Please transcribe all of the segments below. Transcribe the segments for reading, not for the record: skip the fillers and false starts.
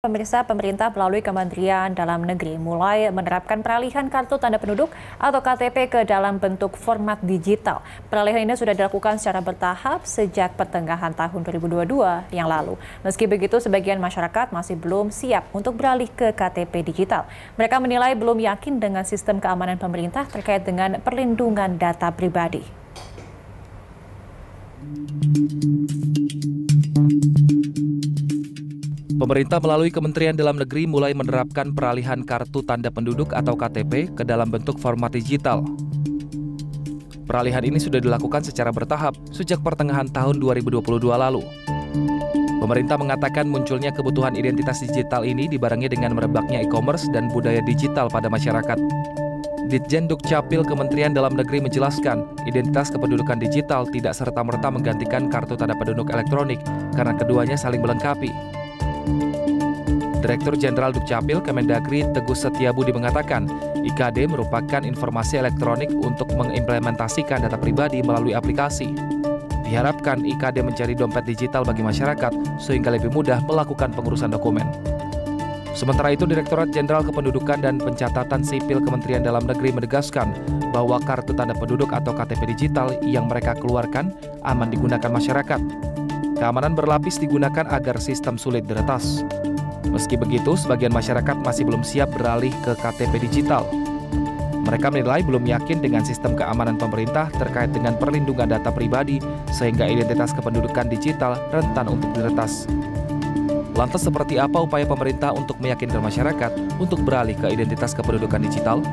Pemirsa, pemerintah melalui Kementerian Dalam Negeri mulai menerapkan peralihan kartu tanda penduduk atau KTP ke dalam bentuk format digital. Peralihan ini sudah dilakukan secara bertahap sejak pertengahan tahun 2022 yang lalu. Meski begitu, sebagian masyarakat masih belum siap untuk beralih ke KTP digital. Mereka menilai belum yakin dengan sistem keamanan pemerintah terkait dengan perlindungan data pribadi. Pemerintah melalui Kementerian Dalam Negeri mulai menerapkan peralihan kartu tanda penduduk atau KTP ke dalam bentuk format digital. Peralihan ini sudah dilakukan secara bertahap sejak pertengahan tahun 2022 lalu. Pemerintah mengatakan munculnya kebutuhan identitas digital ini dibarengi dengan merebaknya e-commerce dan budaya digital pada masyarakat. Ditjen Dukcapil Kementerian Dalam Negeri menjelaskan, identitas kependudukan digital tidak serta-merta menggantikan kartu tanda penduduk elektronik karena keduanya saling melengkapi. Direktur Jenderal Dukcapil Kemendagri Teguh Setiabudi mengatakan, IKD merupakan informasi elektronik untuk mengimplementasikan data pribadi melalui aplikasi. Diharapkan IKD mencari dompet digital bagi masyarakat sehingga lebih mudah melakukan pengurusan dokumen. Sementara itu, Direktorat Jenderal Kependudukan dan Pencatatan Sipil Kementerian Dalam Negeri menegaskan bahwa kartu tanda penduduk atau KTP digital yang mereka keluarkan aman digunakan masyarakat. Keamanan berlapis digunakan agar sistem sulit diretas. Meski begitu, sebagian masyarakat masih belum siap beralih ke KTP digital. Mereka menilai belum yakin dengan sistem keamanan pemerintah terkait dengan perlindungan data pribadi sehingga identitas kependudukan digital rentan untuk diretas. Lantas seperti apa upaya pemerintah untuk meyakinkan masyarakat untuk beralih ke identitas kependudukan digital?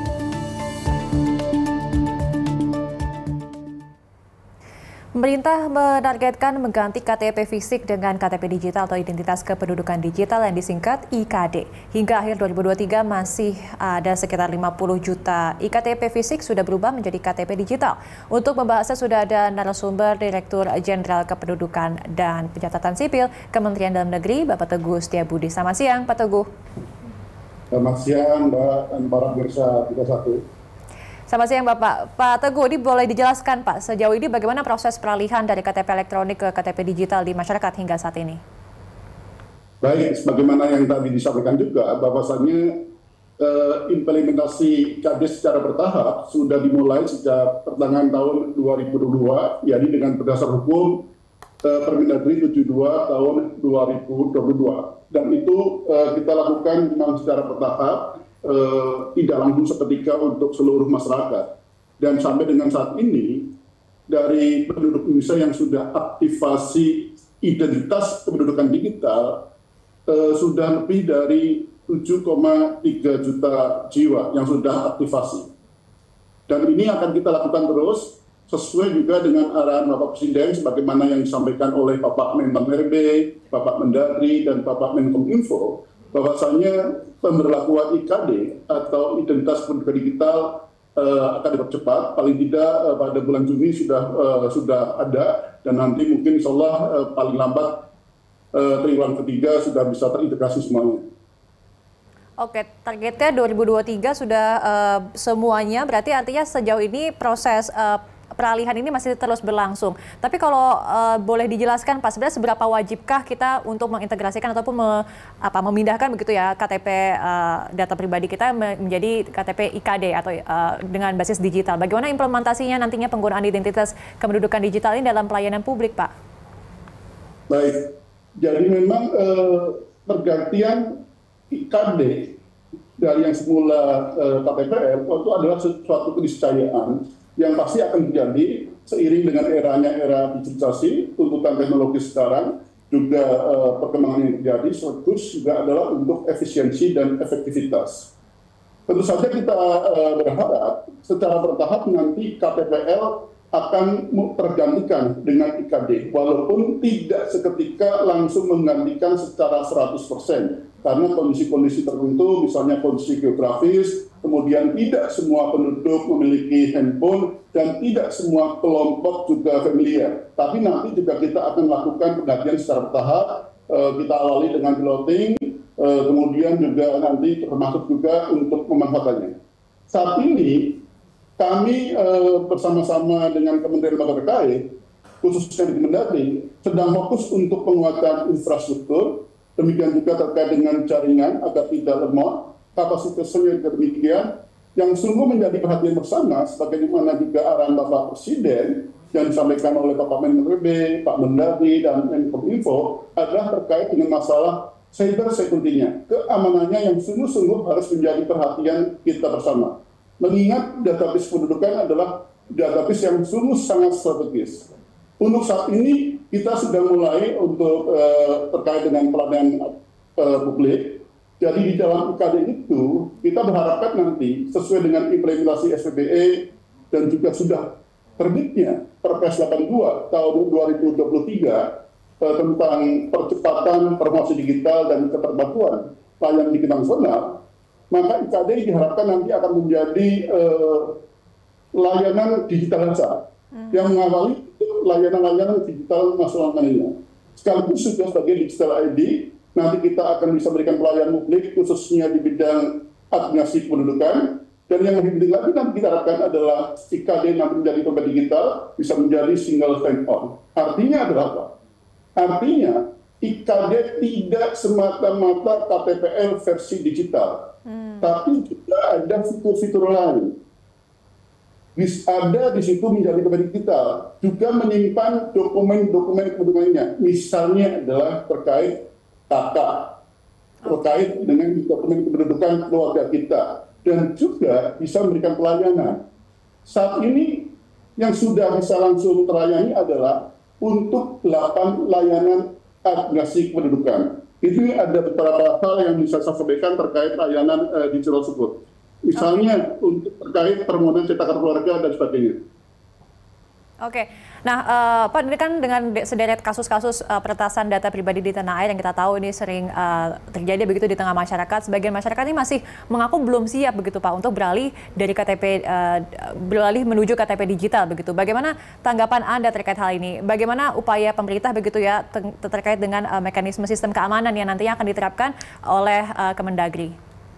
Pemerintah menargetkan mengganti KTP fisik dengan KTP digital atau identitas kependudukan digital yang disingkat IKD. Hingga akhir 2023 masih ada sekitar 50 juta IKTP fisik sudah berubah menjadi KTP digital. Untuk membahasnya sudah ada narasumber Direktur Jenderal Kependudukan dan Pencatatan Sipil Kementerian Dalam Negeri, Bapak Teguh Setiabudi. Selamat siang, Pak Teguh. Selamat siang, Mbak, dan para pemirsa 31. Selamat siang Bapak. Pak Teguh, ini boleh dijelaskan Pak, sejauh ini bagaimana proses peralihan dari KTP elektronik ke KTP digital di masyarakat hingga saat ini? Baik, sebagaimana yang tadi disampaikan juga, bahwasannya implementasi KD secara bertahap sudah dimulai sejak pertengahan tahun 2022, yakni dengan berdasar hukum Permendagri 72 tahun 2022. Dan itu kita lakukan memang secara bertahap, tidak langsung seketika untuk seluruh masyarakat. Dan sampai dengan saat ini, dari penduduk Indonesia yang sudah aktivasi identitas kependudukan digital, sudah lebih dari 7,3 juta jiwa yang sudah aktivasi. Dan ini akan kita lakukan terus, sesuai juga dengan arahan Bapak Presiden, sebagaimana yang disampaikan oleh Bapak Menpan RB, Bapak Mendagri, dan Bapak Menkominfo, bahwasanya pemberlakuan IKD atau identitas kependudukan digital akan dipercepat, paling tidak pada bulan Juni sudah ada, dan nanti mungkin insya Allah paling lambat triwulan ketiga sudah bisa terintegrasi semuanya. Oke, targetnya 2023 sudah semuanya, berarti artinya sejauh ini proses peralihan ini masih terus berlangsung. Tapi kalau boleh dijelaskan Pak, sebenarnya seberapa wajibkah kita untuk mengintegrasikan ataupun memindahkan begitu ya KTP data pribadi kita menjadi KTP IKD atau dengan basis digital. Bagaimana implementasinya nantinya penggunaan identitas kependudukan digital ini dalam pelayanan publik, Pak? Baik, jadi memang pergantian IKD dari yang semula KTPL itu adalah suatu keniscayaan yang pasti akan terjadi seiring dengan era digitalisasi, tuntutan teknologi sekarang, juga perkembangan yang terjadi, sekaligus juga adalah untuk efisiensi dan efektivitas. Tentu saja kita berharap secara bertahap nanti KTPL akan tergantikan dengan IKD, walaupun tidak seketika langsung menggantikan secara 100%, karena kondisi-kondisi tertentu, misalnya kondisi geografis, kemudian tidak semua penduduk memiliki handphone, dan tidak semua kelompok juga familiar. Tapi nanti juga kita akan melakukan penggantian secara bertahap, kita awali dengan piloting, kemudian juga nanti termasuk juga untuk pemanfaatannya. Saat ini, kami bersama-sama dengan Kementerian Lembaga terkait, khususnya di Kemendagri, sedang fokus untuk penguatan infrastruktur, demikian juga terkait dengan jaringan agar tidak lemah, kapasitasnya juga demikian, yang sungguh menjadi perhatian bersama, sebagaimana juga arahan Bapak Presiden yang disampaikan oleh Bapak Menko RB, Pak Mendagri, dan Menkominfo adalah terkait dengan masalah cyber security-nya. Keamanannya yang sungguh-sungguh harus menjadi perhatian kita bersama. Mengingat database kependudukan adalah database yang sungguh sangat strategis. Untuk saat ini kita sudah mulai untuk terkait dengan pelayanan publik. Jadi di dalam IKD itu kita berharapkan nanti sesuai dengan implementasi SPBE dan juga sudah terbitnya Perpres 82 tahun 2023 tentang percepatan promosi digital dan keterbantuan layanan digital nasional, maka IKD diharapkan nanti akan menjadi layanan digital dasar yang mengawali layanan-layanan digital nasional lainnya. Sekaligus juga sebagai digital ID, nanti kita akan bisa berikan pelayanan publik khususnya di bidang administrasi kependudukan, dan yang lebih penting lagi nanti kita harapkan adalah IKD nanti menjadi dompet digital bisa menjadi single sign-on. Artinya adalah apa? Artinya IKD tidak semata-mata KTPL versi digital, tapi juga ada fitur-fitur lain. Ada di situ menjadi dompet digital, juga menyimpan dokumen-dokumen kependudukannya. Misalnya adalah terkait kakak, terkait dengan dokumen kependudukan keluarga kita, dan juga bisa memberikan pelayanan. Saat ini yang sudah bisa langsung terlayani adalah untuk 8 layanan administrasi kependudukan. Itu ada beberapa hal yang bisa saya sampaikan terkait layanan digital tersebut. Misalnya untuk terkait permohonan cetakan keluarga dan sebagainya. Oke, nah Pak, ini kan dengan sederet kasus-kasus peretasan data pribadi di tanah air yang kita tahu ini sering terjadi begitu di tengah masyarakat. Sebagian masyarakat ini masih mengaku belum siap begitu Pak untuk beralih dari KTP beralih menuju KTP digital begitu. Bagaimana tanggapan Anda terkait hal ini? Bagaimana upaya pemerintah begitu ya terkait dengan mekanisme sistem keamanan yang nantinya akan diterapkan oleh Kemendagri?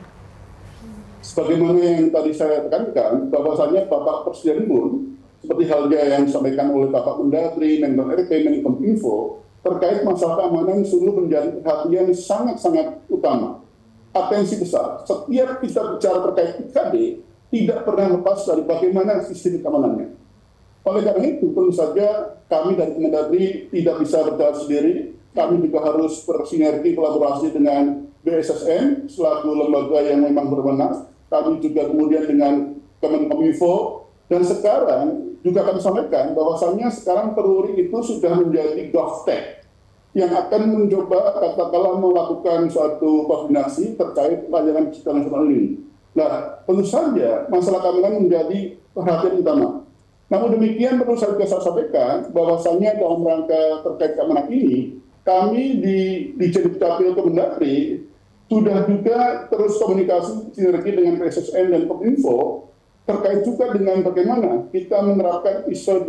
Sebagaimana yang tadi saya tekankan, bahwasannya Bapak Presiden pun seperti halnya yang disampaikan oleh Bapak Mendagri, Menko RP, Menkominfo, terkait masalah keamanan sungguh menjadi perhatian sangat-sangat utama. Atensi besar. Setiap kita bicara terkait IKD, tidak pernah lepas dari bagaimana sistem keamanannya. Oleh karena itu, tentu saja kami dari Kemendagri tidak bisa berjalan sendiri. Kami juga harus bersinergi kolaborasi dengan BSSN selaku lembaga yang memang berwenang. Kami juga kemudian dengan Kemenkominfo. Dan sekarang juga kami sampaikan bahwasannya sekarang Peruri itu sudah menjadi GovTech yang akan mencoba katakanlah melakukan suatu koordinasi terkait layanan digital nasional ini. Nah, tentu saja masalah keamanan menjadi perhatian utama. Namun demikian perlu saya sampaikan bahwasannya dalam rangka terkait keamanan ini, kami di Dukcapil Kemendagri sudah juga terus komunikasi sinergi dengan PSSN dan Kominfo terkait juga dengan bagaimana kita menerapkan ISO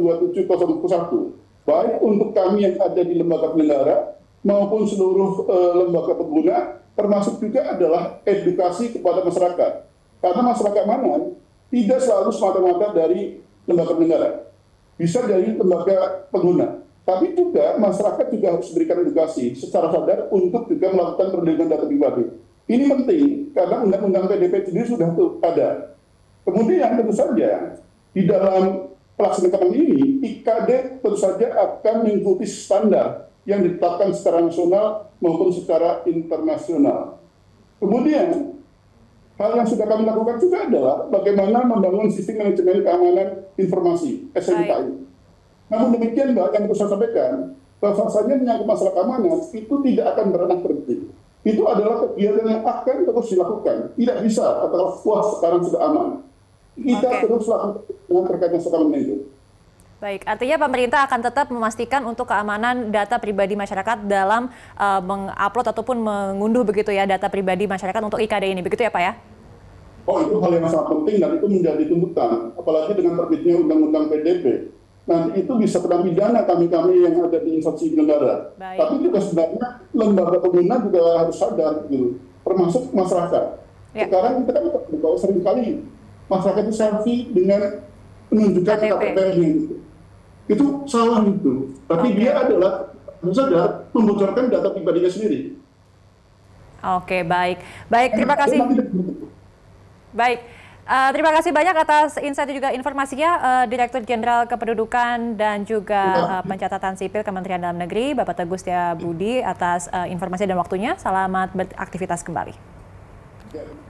27001, baik untuk kami yang ada di lembaga penyelenggara maupun seluruh lembaga pengguna, termasuk juga adalah edukasi kepada masyarakat. Karena masalah keamanan tidak selalu semata-mata dari lembaga penyelenggara, bisa dari lembaga pengguna. Tapi juga masyarakat juga harus berikan edukasi secara sadar untuk juga melakukan perlindungan data pribadi. Ini penting karena undang-undang PDP sendiri sudah ada. Kemudian tentu saja di dalam pelaksanaan ini IKD tentu saja akan mengikuti standar yang ditetapkan secara nasional maupun secara internasional. Kemudian hal yang sudah kami lakukan juga adalah bagaimana membangun sistem manajemen keamanan informasi (SMKI). Namun demikian Mbak, yang perlu saya sampaikan bahwasanya menyangkut masalah keamanan itu tidak akan beranak berhenti. Itu adalah kegiatan yang akan terus dilakukan. Tidak bisa atau puas sekarang sudah aman. Kita terus lakukan dengan terkait masalah keamanan itu. Baik, artinya pemerintah akan tetap memastikan untuk keamanan data pribadi masyarakat dalam mengupload ataupun mengunduh begitu ya data pribadi masyarakat untuk IKD ini, begitu ya Pak ya? Oh, itu hal yang sangat penting dan itu menjadi tuntutan, apalagi dengan terbitnya undang-undang PDP. Nanti itu bisa kena pidana kami-kami yang ada di instansi penyelenggara. Tapi juga sebenarnya lembaga pengguna juga harus sadar gitu, termasuk masyarakat. Ya. Sekarang kita kan bahwa seringkali masyarakat itu selfie dengan menunjukkan KTP-nya gitu. Itu salah itu. Tapi dia adalah sadar membocorkan data pribadinya sendiri. Oke, baik. Baik, terima kasih. Baik. Terima kasih banyak atas insight dan juga informasinya, Direktur Jenderal Kependudukan dan juga Pencatatan Sipil Kementerian Dalam Negeri, Bapak Teguh Setiabudi, atas informasi dan waktunya. Selamat beraktivitas kembali.